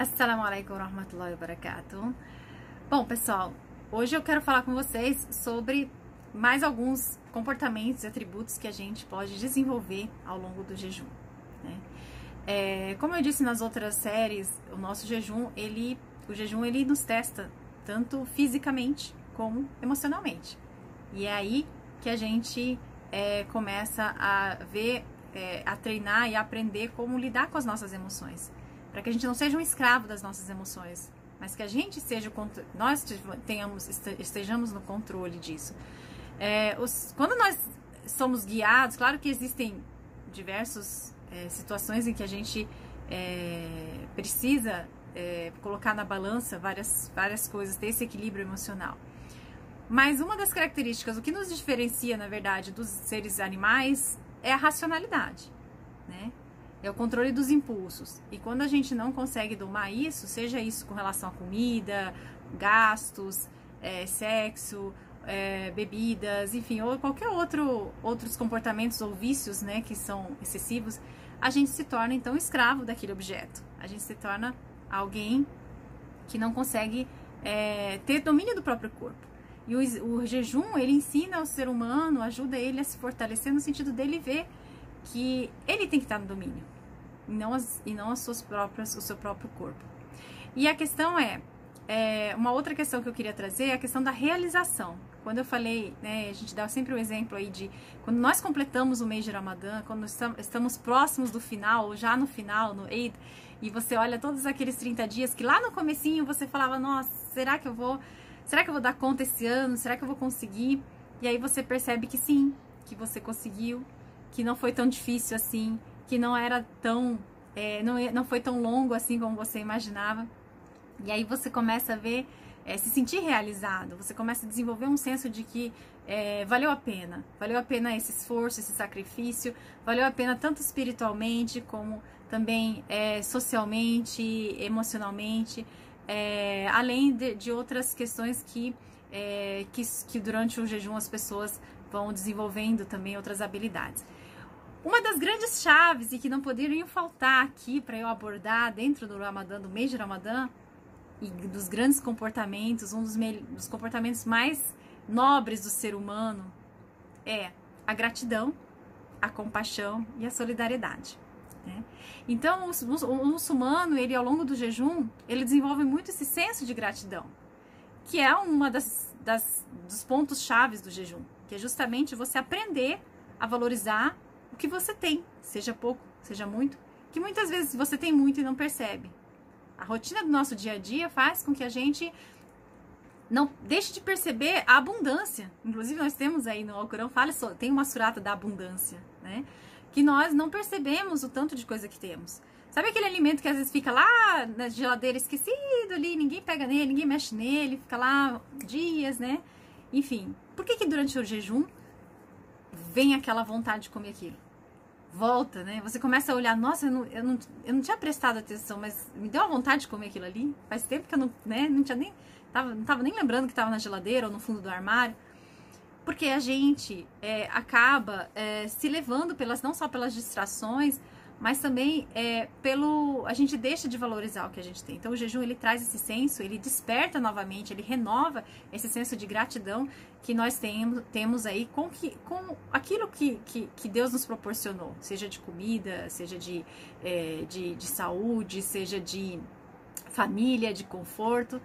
Assalamu alaikum warahmatullahi wabarakatuh. Bom, pessoal, hoje eu quero falar com vocês sobre mais alguns comportamentos e atributos que a gente pode desenvolver ao longo do jejum, né? Como eu disse nas outras séries, o nosso jejum, o jejum nos testa tanto fisicamente como emocionalmente. E é aí que a gente começa a ver, a treinar e a aprender como lidar com as nossas emoções. Para que a gente não seja um escravo das nossas emoções, mas que a gente seja, nós estejamos no controle disso. Quando nós somos guiados, claro que existem diversas situações em que a gente precisa colocar na balança várias coisas, ter esse equilíbrio emocional. Mas uma das características, o que nos diferencia, na verdade, dos seres animais é a racionalidade, né? É o controle dos impulsos. E quando a gente não consegue domar isso, seja isso com relação à comida, gastos, sexo, bebidas, enfim, ou qualquer outros comportamentos ou vícios, né, que são excessivos, a gente se torna, então, escravo daquele objeto. A gente se torna alguém que não consegue ter domínio do próprio corpo. E o jejum, ele ensina o ser humano, ajuda ele a se fortalecer no sentido dele ver que ele tem que estar no domínio e não o seu próprio corpo. E a questão uma outra questão que eu queria trazer é a questão da realização. Quando eu falei, né, a gente dá sempre o exemplo aí de quando nós completamos o mês de Ramadã, quando estamos próximos do final, ou já no final, no Eid, e você olha todos aqueles 30 dias que lá no comecinho você falava, nossa, será que eu vou dar conta esse ano? Será que eu vou conseguir? E aí você percebe que sim, que você conseguiu, que não foi tão difícil assim, que não era tão, não foi tão longo assim como você imaginava. E aí você começa a ver, se sentir realizado, você começa a desenvolver um senso de que valeu a pena esse esforço, esse sacrifício, valeu a pena tanto espiritualmente como também socialmente, emocionalmente, além de outras questões que durante o jejum as pessoas vão desenvolvendo também outras habilidades. Uma das grandes chaves e que não poderiam faltar aqui para eu abordar dentro do Ramadã, do mês de Ramadã, e dos grandes comportamentos, um dos comportamentos mais nobres do ser humano é a gratidão, a compaixão e a solidariedade, né? Então, o muçulmano, ele ao longo do jejum, ele desenvolve muito esse senso de gratidão, que é uma dos pontos chaves do jejum, que é justamente você aprender a valorizar o que você tem, seja pouco, seja muito, que muitas vezes você tem muito e não percebe. A rotina do nosso dia a dia faz com que a gente não deixe de perceber a abundância. Inclusive nós temos aí no Alcorão, tem uma surata da abundância, né? Que nós não percebemos o tanto de coisa que temos. Sabe aquele alimento que às vezes fica lá na geladeira esquecido ali, ninguém pega nele, ninguém mexe nele, fica lá dias, né? Enfim, por que durante o jejum vem aquela vontade de comer aquilo? Volta, né? Você começa a olhar, nossa, eu não tinha prestado atenção, mas me deu uma vontade de comer aquilo ali. Faz tempo que eu não tava nem lembrando que estava na geladeira ou no fundo do armário. Porque a gente acaba se levando não só pelas distrações, mas também a gente deixa de valorizar o que a gente tem. Então o jejum, ele traz esse senso, ele desperta novamente, ele renova esse senso de gratidão que nós temos aí com aquilo que Deus nos proporcionou, seja de comida, seja de saúde, seja de família, de conforto,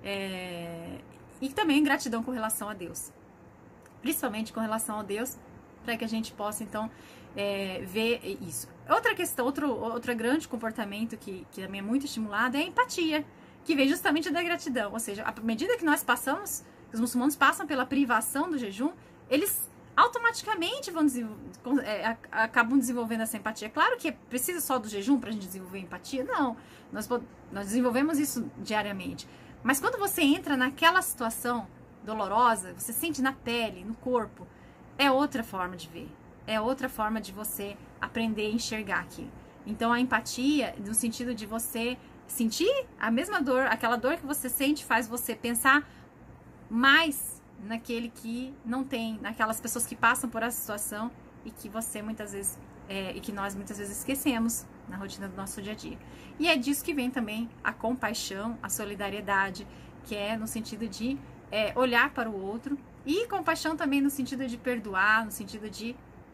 e também gratidão com relação a Deus, principalmente com relação a Deus, para que a gente possa então ver isso. Outra questão, outro grande comportamento que também é muito estimulado é a empatia, que vem justamente da gratidão. Ou seja, à medida que nós os muçulmanos passam pela privação do jejum, eles automaticamente acabam desenvolvendo essa empatia. Claro que precisa só do jejum para a gente desenvolver empatia? Não, nós desenvolvemos isso diariamente. Mas quando você entra naquela situação dolorosa, você sente na pele, no corpo, é outra forma de ver. É outra forma de você aprender a enxergar aquilo. Então, a empatia, no sentido de você sentir a mesma dor, aquela dor que você sente, faz você pensar mais naquele que não tem, naquelas pessoas que passam por essa situação e que você muitas vezes e que nós muitas vezes esquecemos na rotina do nosso dia a dia. E é disso que vem também a compaixão, a solidariedade, que é no sentido de olhar para o outro, e compaixão também no sentido de perdoar, no sentido de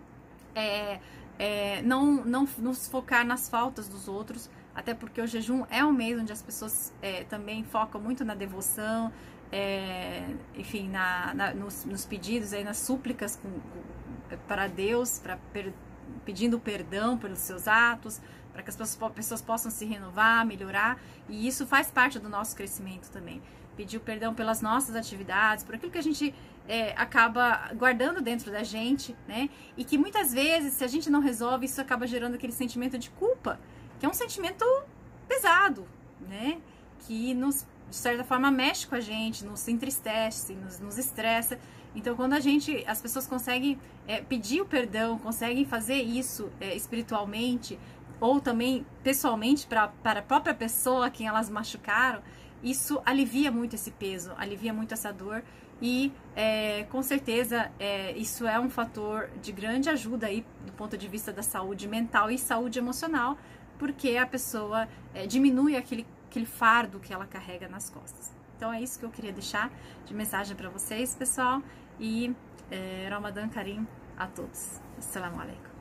não nos focar nas faltas dos outros, até porque o jejum é um mês onde as pessoas também focam muito na devoção, enfim, nos pedidos, nas súplicas para Deus, pedindo perdão pelos seus atos, para que as pessoas possam se renovar, melhorar, e isso faz parte do nosso crescimento também. Pedir o perdão pelas nossas atividades, por aquilo que a gente acaba guardando dentro da gente, né? E que muitas vezes, se a gente não resolve, isso acaba gerando aquele sentimento de culpa, que é um sentimento pesado, né? Que de certa forma mexe com a gente, nos entristece, nos estressa. Então, quando as pessoas conseguem pedir o perdão, conseguem fazer isso espiritualmente, ou também pessoalmente para a própria pessoa a quem elas machucaram, isso alivia muito esse peso, alivia muito essa dor, e com certeza isso é um fator de grande ajuda aí do ponto de vista da saúde mental e saúde emocional, porque a pessoa diminui aquele fardo que ela carrega nas costas. Então é isso que eu queria deixar de mensagem para vocês, pessoal, e Ramadan Karim a todos. Assalamu alaikum.